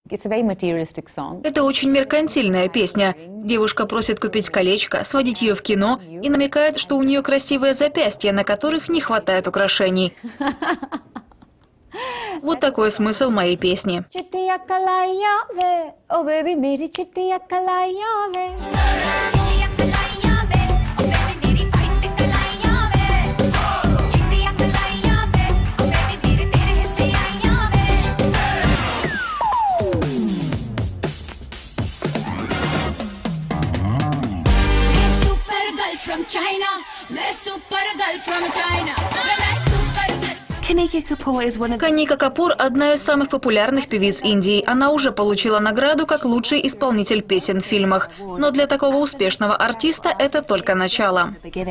Это очень меркантильная песня. Девушка просит купить колечко, сводить ее в кино и намекает, что у нее красивые запястья, на которых не хватает украшений. Вот такой смысл моей песни. Каника Капур – одна из самых популярных певиц Индии. Она уже получила награду как лучший исполнитель песен в фильмах. Но для такого успешного артиста это только начало.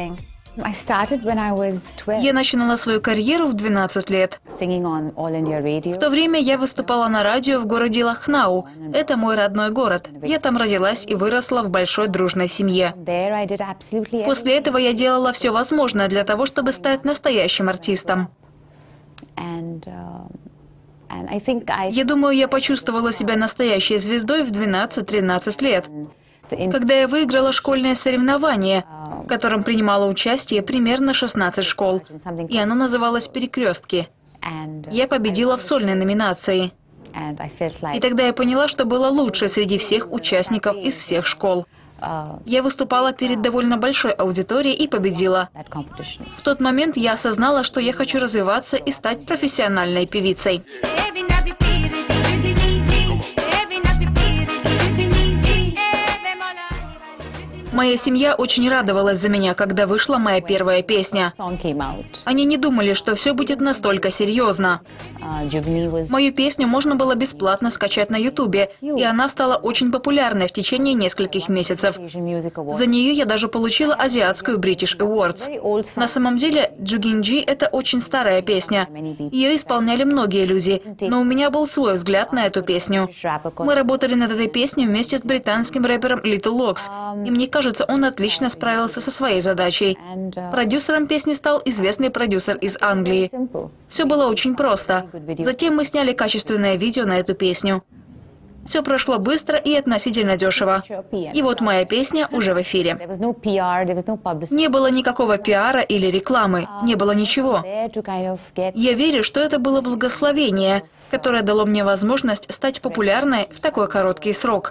Я начинала свою карьеру в 12 лет. В то время я выступала на радио в городе Лахнау. Это мой родной город. Я там родилась и выросла в большой дружной семье. После этого я делала все возможное для того, чтобы стать настоящим артистом. Я думаю, я почувствовала себя настоящей звездой в 12-13 лет, когда я выиграла школьное соревнование, в котором принимало участие примерно 16 школ, и оно называлось «Перекрестки». Я победила в сольной номинации. И тогда я поняла, что была лучше среди всех участников из всех школ. Я выступала перед довольно большой аудиторией и победила. В тот момент я осознала, что я хочу развиваться и стать профессиональной певицей. Моя семья очень радовалась за меня, когда вышла моя первая песня. Они не думали, что все будет настолько серьезно. Мою песню можно было бесплатно скачать на Ютубе, и она стала очень популярной в течение нескольких месяцев. За нее я даже получила азиатскую British Awards. На самом деле, Джугинджи – это очень старая песня. Ее исполняли многие люди, но у меня был свой взгляд на эту песню. Мы работали над этой песней вместе с британским рэпером Little Lox, и мне кажется, он отлично справился со своей задачей. Продюсером песни стал известный продюсер из Англии. Все было очень просто. Затем мы сняли качественное видео на эту песню. Все прошло быстро и относительно дешево. И вот моя песня уже в эфире. Не было никакого пиара или рекламы, не было ничего. Я верю, что это было благословение, которое дало мне возможность стать популярной в такой короткий срок.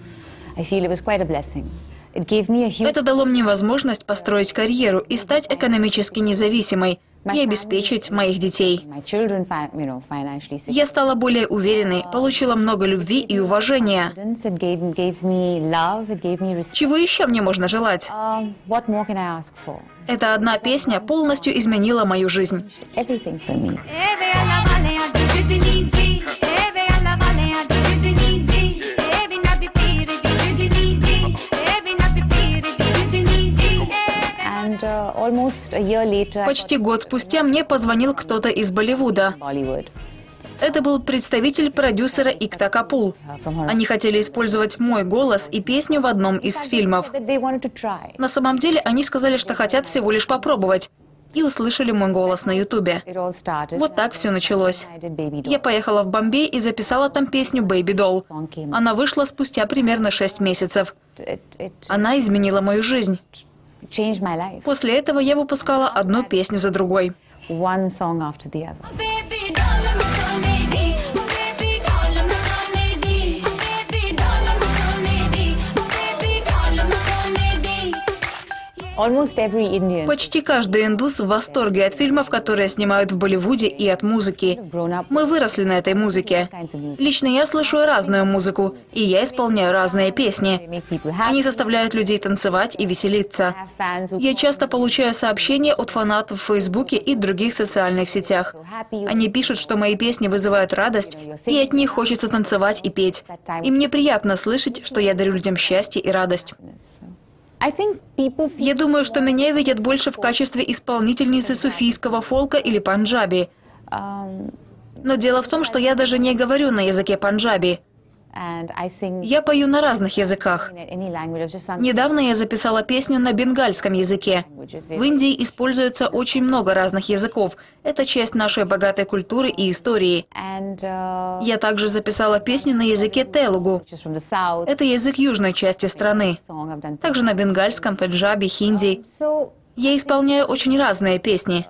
Это дало мне возможность построить карьеру и стать экономически независимой и обеспечить моих детей. Я стала более уверенной, получила много любви и уважения. Чего еще мне можно желать? Эта одна песня полностью изменила мою жизнь. Почти год спустя мне позвонил кто-то из Болливуда. Это был представитель продюсера Икта Капул. Они хотели использовать мой голос и песню в одном из фильмов. На самом деле они сказали, что хотят всего лишь попробовать. И услышали мой голос на Ютубе. Вот так все началось. Я поехала в Бомбей и записала там песню «Baby Doll». Она вышла спустя примерно 6 месяцев. Она изменила мою жизнь. После этого я выпускала одну песню за другой. Почти каждый индус в восторге от фильмов, которые снимают в Болливуде, и от музыки. Мы выросли на этой музыке. Лично я слышу разную музыку, и я исполняю разные песни. Они заставляют людей танцевать и веселиться. Я часто получаю сообщения от фанатов в Фейсбуке и других социальных сетях. Они пишут, что мои песни вызывают радость, и от них хочется танцевать и петь. И мне приятно слышать, что я дарю людям счастье и радость. Я думаю, что меня видят больше в качестве исполнительницы суфийского фолка или панджаби. Но дело в том, что я даже не говорю на языке панджаби. Я пою на разных языках. Недавно я записала песню на бенгальском языке. В Индии используется очень много разных языков. Это часть нашей богатой культуры и истории. Я также записала песню на языке телугу. Это язык южной части страны. Также на бенгальском, пенджаби, хинди. Я исполняю очень разные песни.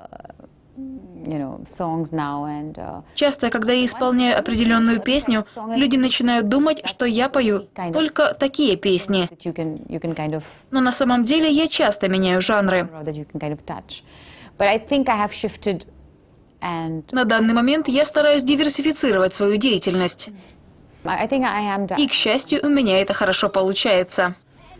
Часто, когда я исполняю определенную песню, люди начинают думать, что я пою только такие песни. Но на самом деле я часто меняю жанры. На данный момент я стараюсь диверсифицировать свою деятельность. И, к счастью, у меня это хорошо получается.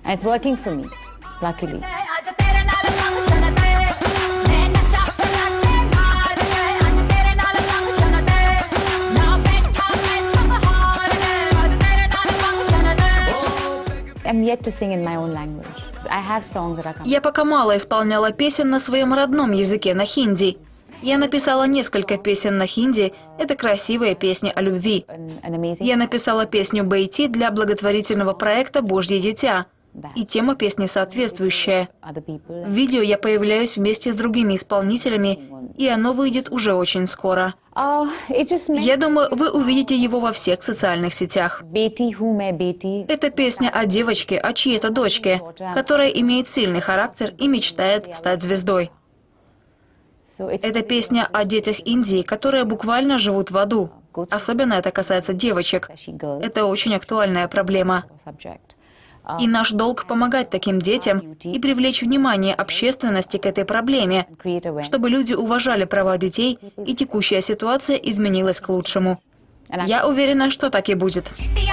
Я пока мало исполняла песен на своем родном языке, на хинди. Я написала несколько песен на хинди. Это красивые песни о любви. Я написала песню «Бейти» для благотворительного проекта «Божье дитя». И тема песни соответствующая. В видео я появляюсь вместе с другими исполнителями, и оно выйдет уже очень скоро. Я думаю, вы увидите его во всех социальных сетях. Это песня о девочке, о чьей-то дочке, которая имеет сильный характер и мечтает стать звездой. Это песня о детях Индии, которые буквально живут в аду. Особенно это касается девочек. Это очень актуальная проблема. И наш долг помогать таким детям и привлечь внимание общественности к этой проблеме, чтобы люди уважали права детей, и текущая ситуация изменилась к лучшему. Я уверена, что так и будет.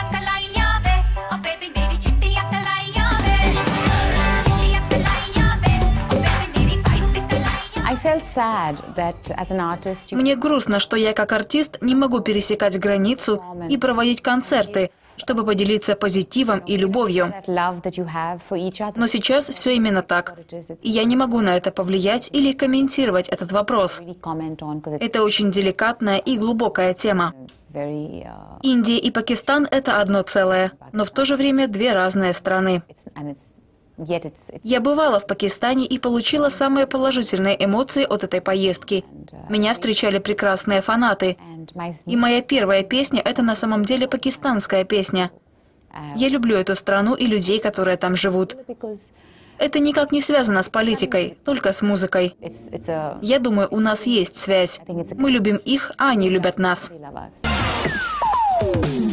Мне грустно, что я как артист не могу пересекать границу и проводить концерты, чтобы поделиться позитивом и любовью. Но сейчас все именно так. И я не могу на это повлиять или комментировать этот вопрос. Это очень деликатная и глубокая тема. Индия и Пакистан – это одно целое, но в то же время две разные страны. Я бывала в Пакистане и получила самые положительные эмоции от этой поездки. Меня встречали прекрасные фанаты. И моя первая песня – это на самом деле пакистанская песня. Я люблю эту страну и людей, которые там живут. Это никак не связано с политикой, только с музыкой. Я думаю, у нас есть связь. Мы любим их, а они любят нас.